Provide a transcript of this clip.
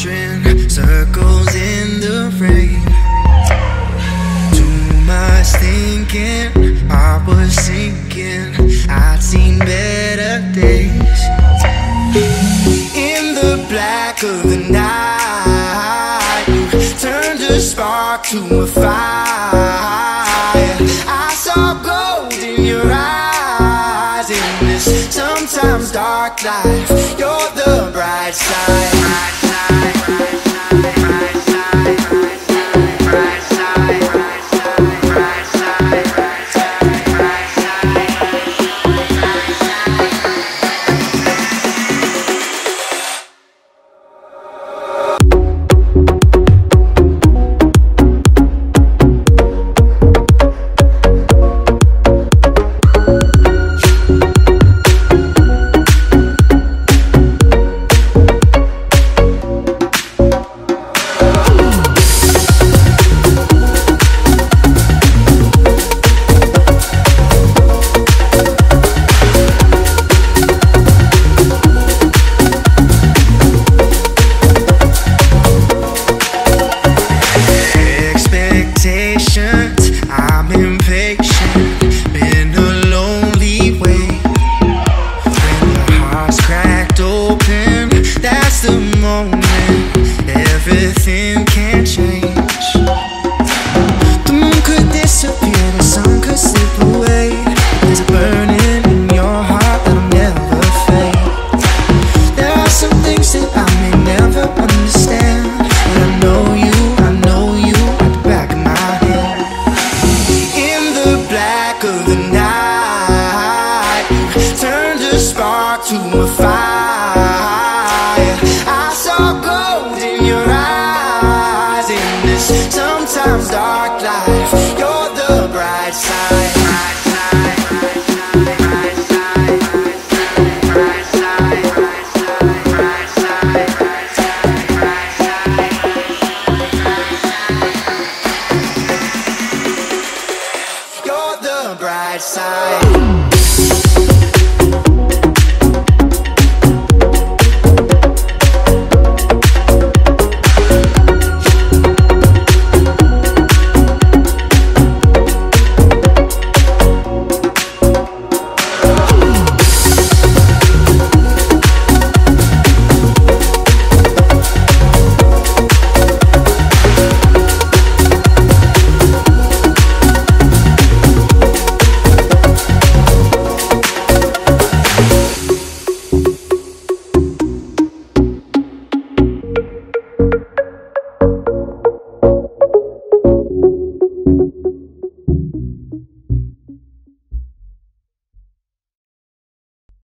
wandering circles in the rain. Too much thinking, I was sinking, I'd seen better days. In the black of the night, you turned a spark to a fire. I saw gold in your eyes. In this sometimes dark life, you're the bright side. I'm impatient, been a lonely way. When the heart's cracked open, that's the moment everything can change. The moon could disappear, the sun could slip away. There's a burning in your heart that'll never fade. There are some things that I may never understand, but I know you at the back of my head. Of the night, you turned a spark to a fire. I saw gold in your eyes. In this sometimes dark life, you're the bright side. Bright side.